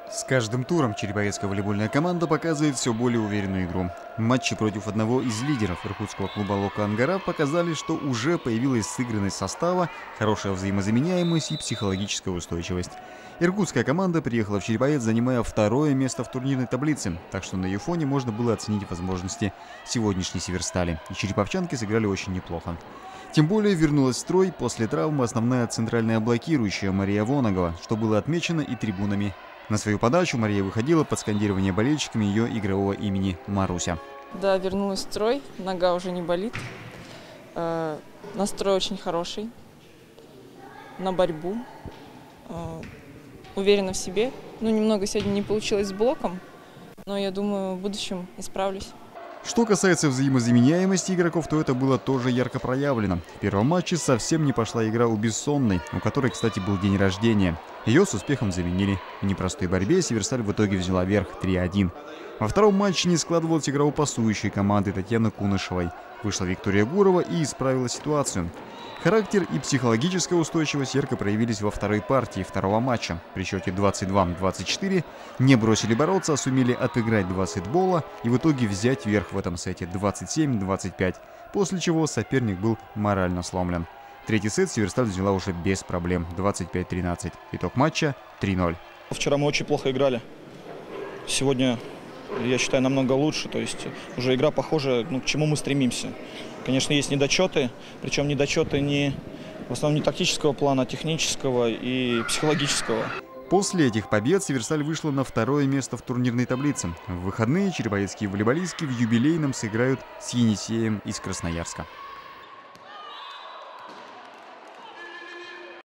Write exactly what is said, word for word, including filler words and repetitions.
С каждым туром череповецкая волейбольная команда показывает все более уверенную игру. Матчи против одного из лидеров иркутского клуба «Лока Ангара» показали, что уже появилась сыгранность состава, хорошая взаимозаменяемость и психологическая устойчивость. Иркутская команда приехала в Череповец, занимая второе место в турнирной таблице, так что на ее фоне можно было оценить возможности сегодняшней Северстали. И череповчанки сыграли очень неплохо. Тем более вернулась в строй после травмы основная центральная блокирующая Мария Воногова, что было отмечено и трибунами. На свою подачу Мария выходила под скандирование болельщиками ее игрового имени Маруся. Да, вернулась в строй, нога уже не болит. Э, настрой очень хороший, на борьбу. Э, уверена в себе. Ну, немного сегодня не получилось с блоком, но я думаю, в будущем исправлюсь. Что касается взаимозаменяемости игроков, то это было тоже ярко проявлено. В первом матче совсем не пошла игра у Бессонной, у которой, кстати, был день рождения. Ее с успехом заменили. В непростой борьбе Северсталь в итоге взяла верх три один. Во втором матче не складывалась игра у пасующей команды Татьяны Кунышевой. Вышла Виктория Гурова и исправила ситуацию. Характер и психологическая устойчивость ярко проявились во второй партии второго матча. При счете двадцать два двадцать четыре не бросили бороться, а сумели отыграть два сетбола и в итоге взять верх в этом сете двадцать семь двадцать пять, после чего соперник был морально сломлен. Третий сет Северсталь взяла уже без проблем двадцать пять тринадцать. Итог матча три ноль. Вчера мы очень плохо играли. Сегодня, я считаю, намного лучше. То есть уже игра похожа, ну, к чему мы стремимся. Конечно, есть недочеты, причем недочеты не, в основном не тактического плана, а технического и психологического. После этих побед Северсталь вышла на второе место в турнирной таблице. В выходные череповецкие волейболистки в юбилейном сыграют с Енисеем из Красноярска.